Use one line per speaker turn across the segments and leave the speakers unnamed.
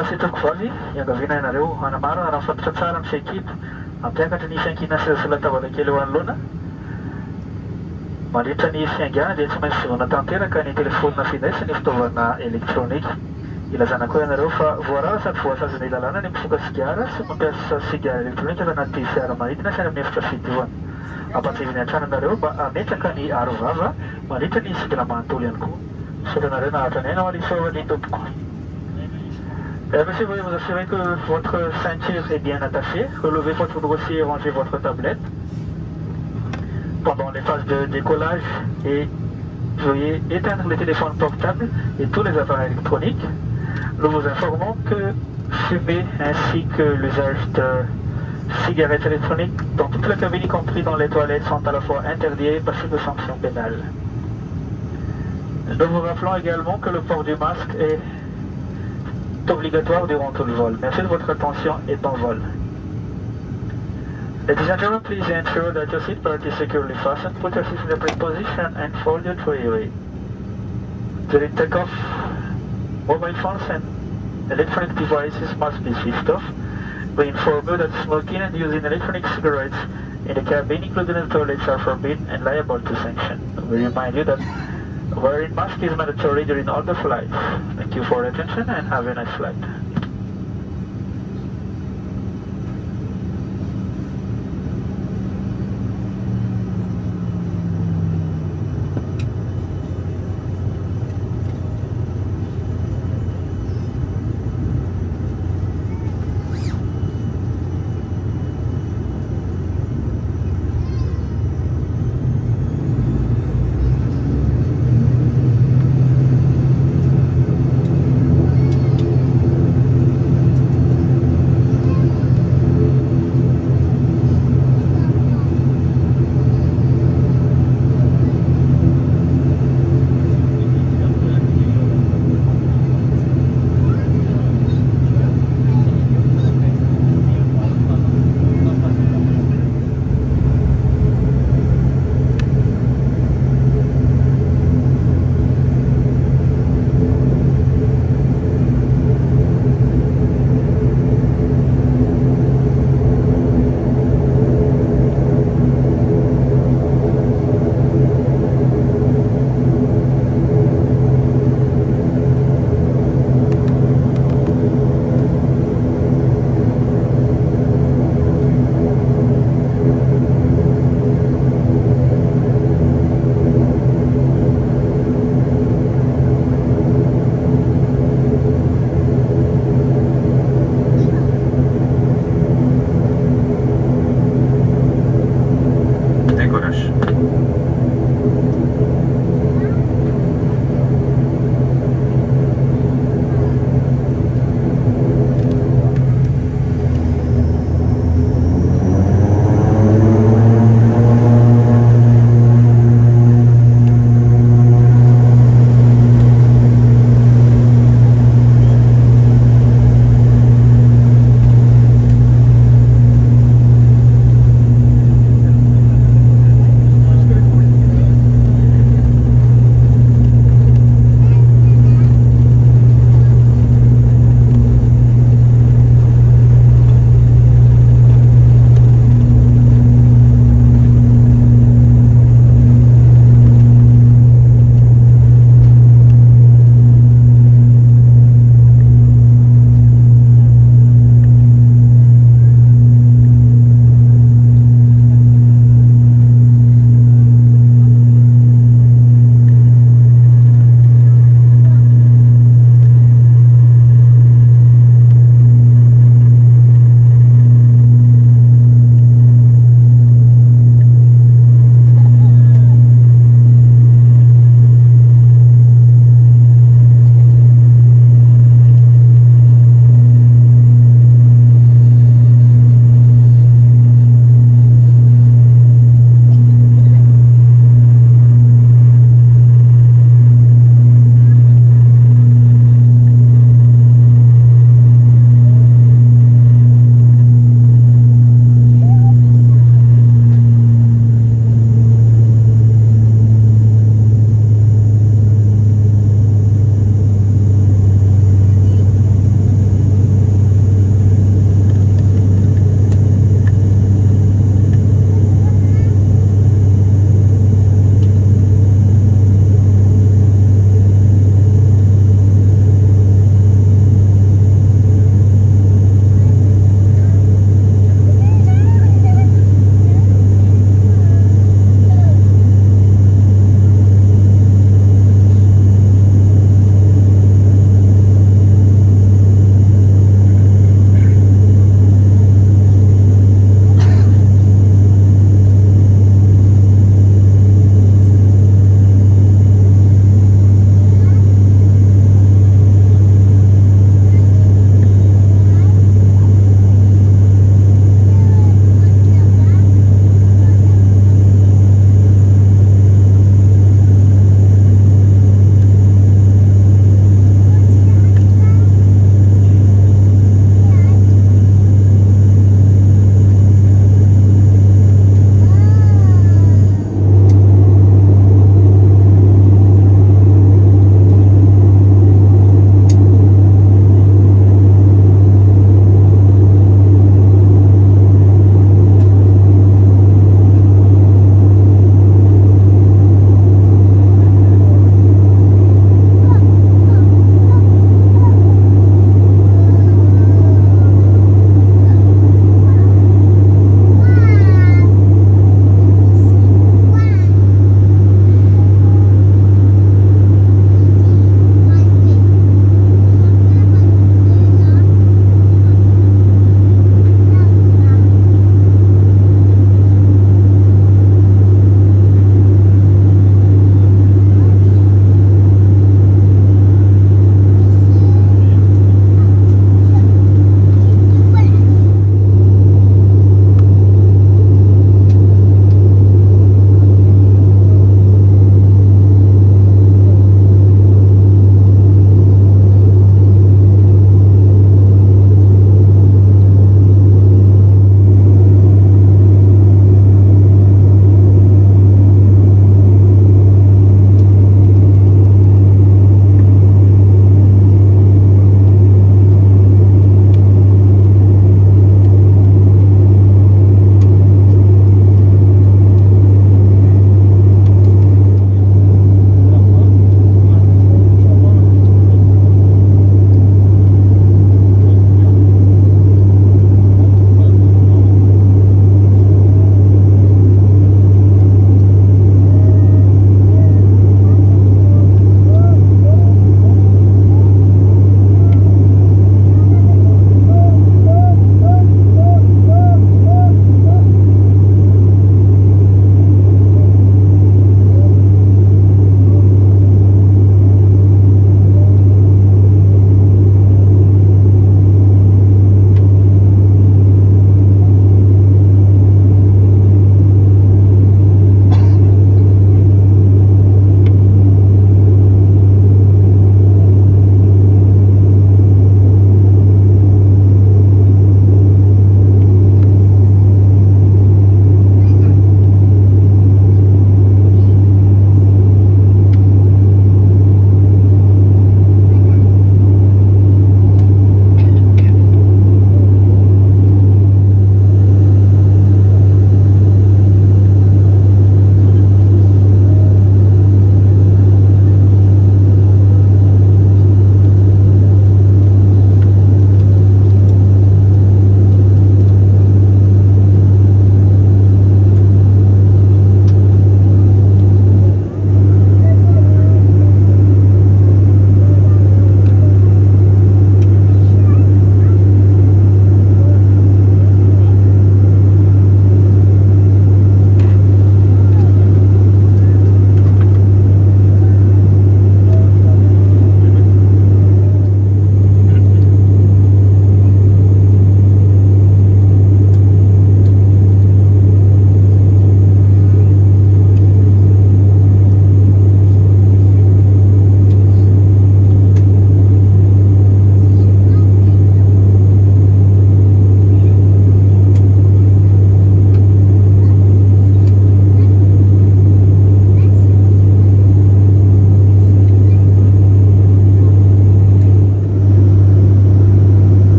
Mbola sitrako valy iangaviana ianareo hanamaro raha mifatotra tsara amin'ny ekipa ampiakatra ny fiankina sy latabatra kely eo anoloana mandritra ny fiangana dia tsy maintsy zoana tanteraka ny telefônina finday ny fitaovana elektronika ilazana koa ianareo fa voarara sady voasazana ilalana ny mifoka sigara sy mampiasa sigara elektronika ao anaty fiara maidina sy any amin'ny efitra fidiovana ampatsiviny an-tranonareo mba ametraka ny arovava mandritra ny sigara manontolo ihany koa soranareo nahatra ny aina alisovan'ny tompoko. Monsieur, veuillez vous assurer que votre ceinture est bien attachée, relevez votre dossier et rangez votre tablette pendant les phases de décollage et veuillez éteindre les téléphones portables et tous les appareils électroniques. Nous vous informons que fumer ainsi que l'usage de cigarettes électroniques dans toute la cabine, y compris dans les toilettes, sont à la fois interdits et passibles de sanctions pénales. Nous vous rappelons également que le port du masque est obligatoire durant tout le vol. Merci de votre attention et bon vol. Ladies and gentlemen, please ensure that your seatbelt is securely fastened, put your seat in the brake position and fold your tray away. During takeoff, mobile phones and electronic devices must be switched off. We inform you that smoking and using electronic cigarettes in the cabin, including the toilets, are forbidden and liable to sanction. We remind you that wearing mask is mandatory during all the flights. Thank you for your attention and have a nice flight.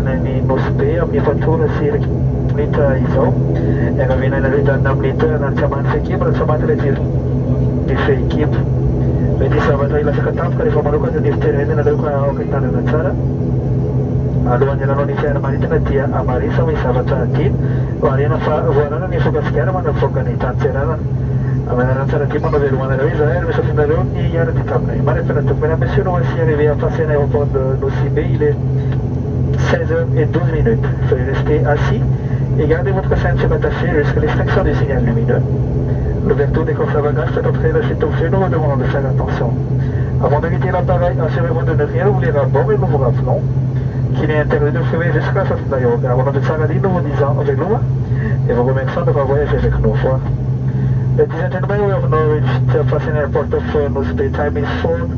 ny nosy be amin'ny efatora sy minitra izao agnavenanareo hitanina amin'ny toerana tsy hamantsy ekipa raha tsy hamantsy ilay jiro misy ekipa mety zavatra ilasaka tampoka rehefa manokana ny fiterenena nareo ka aoka hitanana tsara alohan'ny alanao ny fiaramanidina dia amarisa hoe zavatra adiny varena fa voarana ny fokasikara manavoaka ny tantserana amenana tsara ty manao velomanareo izy zay misafinareo ny iarady taminay marefana donc maintenant monsieur nous voici arrivé à passer à l'aéroport de Nosy-Be, il est 16h12 minutes. Veuillez rester assis et gardez votre ceinture attachée jusqu'à l'extinction du signal lumineux. L'ouverture des coffres à bagages peut entrer la suite au feu, nous vous demandons de faire attention. Avant de quitter l'appareil, assurez-vous de ne rien oublier à bord et nous vous rappelons qu'il est interdit de fumer jusqu'à la sortie de l'aéroport. Avant de Saradi, nous vous disons vélo et vous remercions d'avoir voyagé avec nous. Ladies and gentlemen, we have now reached the passing airport of Nosy-Be. Time is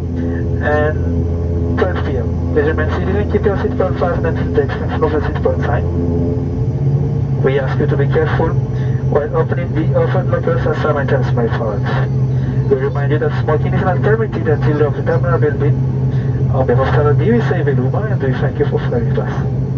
4:12 p.m. Please remain seated and keep your seatbelt fastened until the extension of the seatbelt sign. We ask you to be careful while opening the overhead lockers as sometimes may fall. We remind you that smoking is not permitted until the terminal building. On behalf of Saradi, we say Veluma and we thank you for flying with us.